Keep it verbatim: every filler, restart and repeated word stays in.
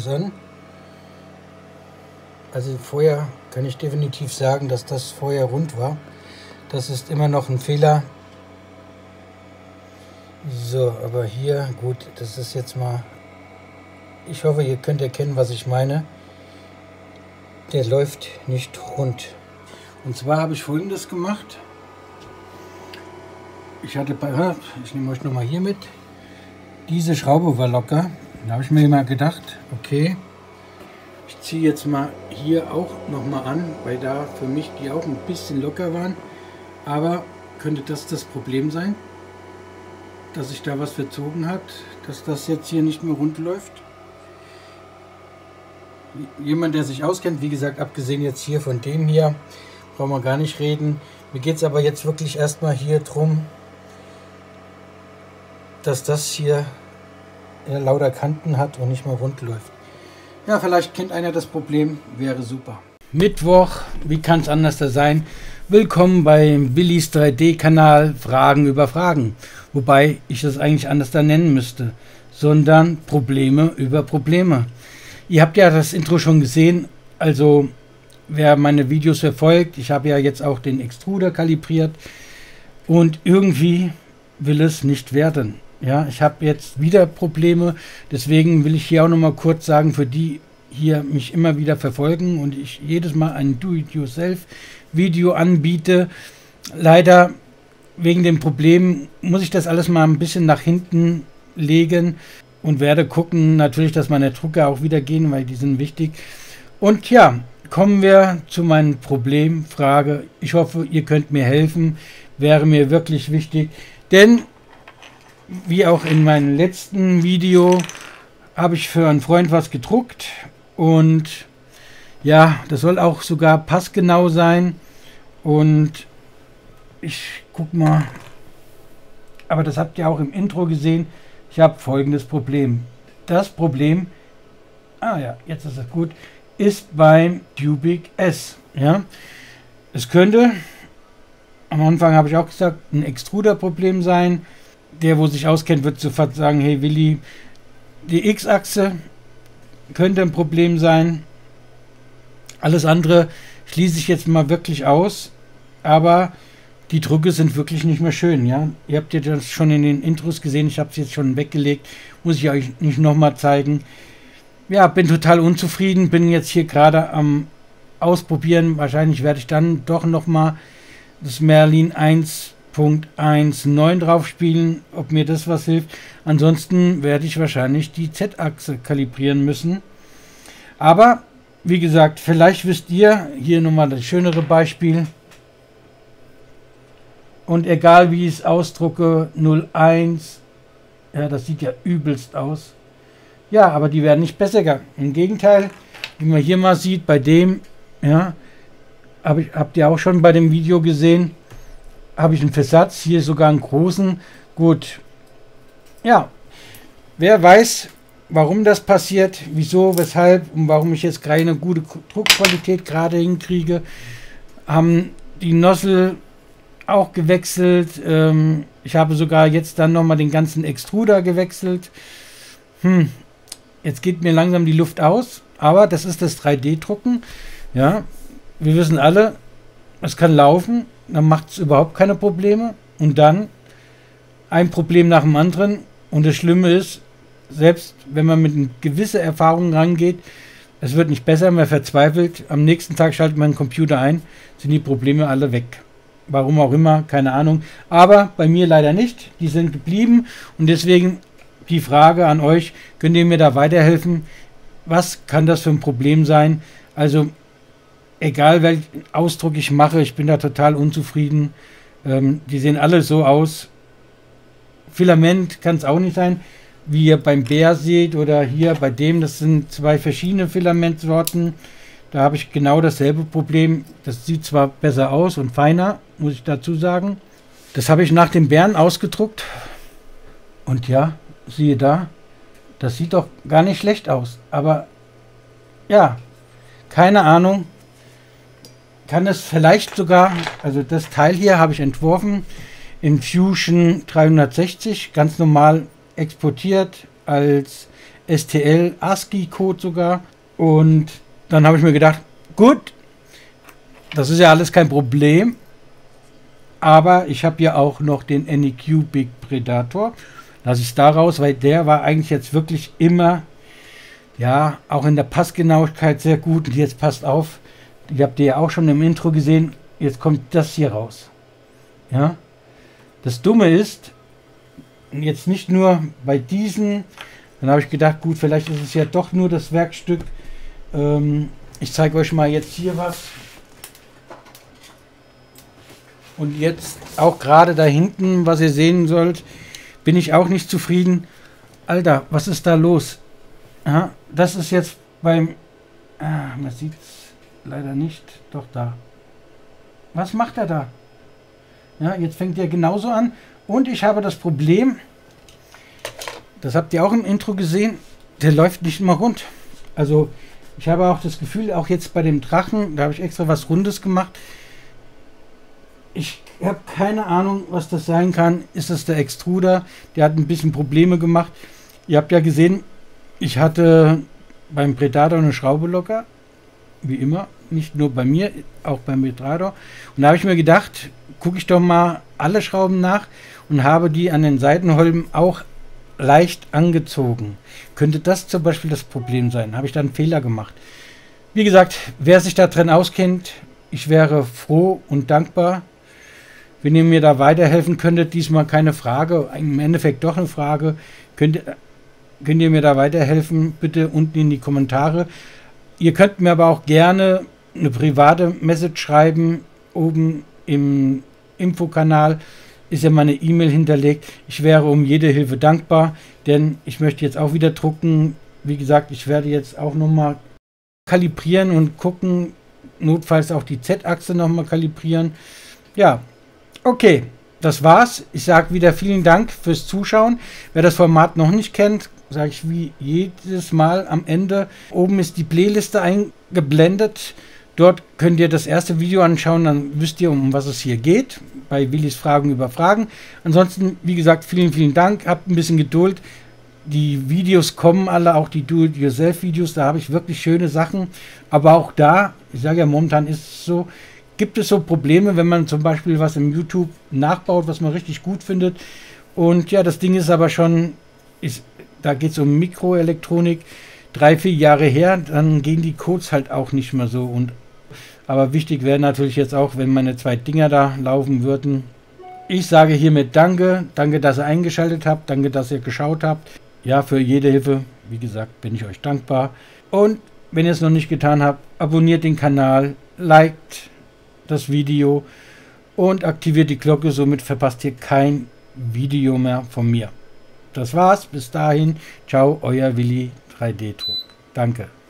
das an. Also vorher kann ich definitiv sagen, dass das vorher rund war. Das ist immer noch ein Fehler. So, aber hier, gut, das ist jetzt mal... Ich hoffe, ihr könnt erkennen, was ich meine. Der läuft nicht rund. Und zwar habe ich Folgendes gemacht. Ich hatte bei... Ich nehme euch nochmal hier mit. Diese Schraube war locker. Da habe ich mir immer gedacht, okay, ich ziehe jetzt mal hier auch nochmal an, weil da für mich die auch ein bisschen locker waren. Aber könnte das das Problem sein, dass sich da was verzogen hat, dass das jetzt hier nicht mehr rund läuft? Jemand, der sich auskennt, wie gesagt, abgesehen jetzt hier von dem hier, brauchen wir gar nicht reden. Mir geht es aber jetzt wirklich erstmal hier drum, dass das hier ja, lauter Kanten hat und nicht mehr rund läuft. Ja, vielleicht kennt einer das Problem, wäre super. Mittwoch, wie kann es anders da sein? Willkommen beim Willis drei D Kanal Fragen über Fragen. Wobei ich das eigentlich anders da nennen müsste, sondern Probleme über Probleme. Ihr habt ja das Intro schon gesehen, also wer meine Videos verfolgt, ich habe ja jetzt auch den Extruder kalibriert und irgendwie will es nicht werden. Ja, ich habe jetzt wieder Probleme, deswegen will ich hier auch noch mal kurz sagen, für die hier mich immer wieder verfolgen und ich jedes Mal ein Do-it-yourself-Video anbiete. Leider wegen dem Problem muss ich das alles mal ein bisschen nach hinten legen und werde gucken natürlich, dass meine Drucker auch wieder gehen, weil die sind wichtig. Und ja, kommen wir zu meinem Problem, Frage. Ich hoffe, ihr könnt mir helfen, wäre mir wirklich wichtig, denn wie auch in meinem letzten Video habe ich für einen Freund was gedruckt und ja, das soll auch sogar passgenau sein und ich guck mal, aber das habt ihr auch im Intro gesehen, ich habe folgendes Problem. Das Problem, ah ja, jetzt ist es gut, ist beim Cubic S. Ja, es könnte, am Anfang habe ich auch gesagt, ein Extruder-Problem sein. Der, wo sich auskennt, wird sofort sagen, hey Willi, die X-Achse könnte ein Problem sein. Alles andere schließe ich jetzt mal wirklich aus, aber die Drucke sind wirklich nicht mehr schön. Ja, ihr habt ja das schon in den Intros gesehen, ich habe es jetzt schon weggelegt, muss ich euch nicht nochmal zeigen. Ja, bin total unzufrieden, bin jetzt hier gerade am Ausprobieren. Wahrscheinlich werde ich dann doch nochmal das Merlin eins Punkt eins Punkt neun drauf spielen, ob mir das was hilft. Ansonsten werde ich wahrscheinlich die Z-Achse kalibrieren müssen. Aber wie gesagt, vielleicht wisst ihr, hier nochmal das schönere Beispiel. Und egal wie ich es ausdrucke, null eins, ja, das sieht ja übelst aus. Ja, aber die werden nicht besser. Im Gegenteil, wie man hier mal sieht, bei dem, ja, hab ich, habt ihr auch schon bei dem Video gesehen, habe ich einen Versatz, hier sogar einen großen. Gut, ja, wer weiß, warum das passiert, wieso, weshalb und warum ich jetzt keine gute Druckqualität gerade hinkriege, haben die Nozzle auch gewechselt. Ähm, ich habe sogar jetzt dann nochmal den ganzen Extruder gewechselt. Hm, jetzt geht mir langsam die Luft aus, aber das ist das drei D Drucken. Ja, wir wissen alle, es kann laufen. Dann macht es überhaupt keine Probleme und dann ein Problem nach dem anderen und das Schlimme ist, selbst wenn man mit einer gewissen Erfahrung rangeht, es wird nicht besser, man verzweifelt, am nächsten Tag schaltet man den Computer ein, sind die Probleme alle weg. Warum auch immer, keine Ahnung, aber bei mir leider nicht, die sind geblieben und deswegen die Frage an euch, könnt ihr mir da weiterhelfen, was kann das für ein Problem sein? Also egal welchen Ausdruck ich mache, ich bin da total unzufrieden. Ähm, die sehen alle so aus. Filament kann es auch nicht sein, wie ihr beim Bär seht oder hier bei dem. Das sind zwei verschiedene Filamentsorten. Da habe ich genau dasselbe Problem. Das sieht zwar besser aus und feiner, muss ich dazu sagen. Das habe ich nach dem Bären ausgedruckt. Und ja, siehe da, das sieht doch gar nicht schlecht aus. Aber ja, keine Ahnung. Kann es vielleicht sogar, also das Teil hier habe ich entworfen in Fusion dreihundertsechzig, ganz normal exportiert als S T L ASCII-Code sogar. Und dann habe ich mir gedacht, gut, das ist ja alles kein Problem. Aber ich habe ja auch noch den N E Q Big Predator. Lasse ich es da raus, weil der war eigentlich jetzt wirklich immer, ja, auch in der Passgenauigkeit sehr gut. Und jetzt passt auf, ihr habt ihr ja auch schon im Intro gesehen, jetzt kommt das hier raus. Ja, das Dumme ist, jetzt nicht nur bei diesen, dann habe ich gedacht, gut, vielleicht ist es ja doch nur das Werkstück. Ähm, ich zeige euch mal jetzt hier was. Und jetzt auch gerade da hinten, was ihr sehen sollt, bin ich auch nicht zufrieden. Alter, was ist da los? Ja, das ist jetzt beim... Ah, man sieht es leider nicht. Doch, da. Was macht er da? Ja, jetzt fängt er genauso an. Und ich habe das Problem, das habt ihr auch im Intro gesehen, der läuft nicht immer rund. Also ich habe auch das Gefühl, auch jetzt bei dem Drachen, da habe ich extra was Rundes gemacht. Ich habe keine Ahnung, was das sein kann. Ist das der Extruder? Der hat ein bisschen Probleme gemacht. Ihr habt ja gesehen, ich hatte beim Predator eine Schraube locker. Wie immer. Nicht nur bei mir, auch beim Predator. Und da habe ich mir gedacht, gucke ich doch mal alle Schrauben nach und habe die an den Seitenholben auch leicht angezogen. Könnte das zum Beispiel das Problem sein? Habe ich da einen Fehler gemacht? Wie gesagt, wer sich da drin auskennt, ich wäre froh und dankbar, wenn ihr mir da weiterhelfen könntet. Diesmal keine Frage, im Endeffekt doch eine Frage. Könnt, könnt ihr mir da weiterhelfen? Bitte unten in die Kommentare. Ihr könnt mir aber auch gerne eine private Message schreiben. Oben im Infokanal ist ja meine E-Mail hinterlegt. Ich wäre um jede Hilfe dankbar, denn ich möchte jetzt auch wieder drucken. Wie gesagt, ich werde jetzt auch nochmal kalibrieren und gucken, notfalls auch die Z-Achse nochmal kalibrieren. Ja, okay, das war's. Ich sage wieder vielen Dank fürs Zuschauen. Wer das Format noch nicht kennt, sage ich wie jedes Mal am Ende. Oben ist die Playliste eingeblendet. Dort könnt ihr das erste Video anschauen, dann wisst ihr, um was es hier geht. Bei Willys Fragen über Fragen. Ansonsten, wie gesagt, vielen, vielen Dank. Habt ein bisschen Geduld. Die Videos kommen alle, auch die Do-it-yourself-Videos. Da habe ich wirklich schöne Sachen. Aber auch da, ich sage ja, momentan ist es so, gibt es so Probleme, wenn man zum Beispiel was im YouTube nachbaut, was man richtig gut findet. Und ja, das Ding ist aber schon, ist, da geht es um Mikroelektronik, drei, vier Jahre her, dann gehen die Codes halt auch nicht mehr so. Und aber wichtig wäre natürlich jetzt auch, wenn meine zwei Dinger da laufen würden. Ich sage hiermit Danke, danke, dass ihr eingeschaltet habt, danke, dass ihr geschaut habt. Ja, für jede Hilfe, wie gesagt, bin ich euch dankbar. Und wenn ihr es noch nicht getan habt, abonniert den Kanal, liked das Video und aktiviert die Glocke, somit verpasst ihr kein Video mehr von mir. Das war's, bis dahin, ciao, euer Willi drei D Druck. Danke.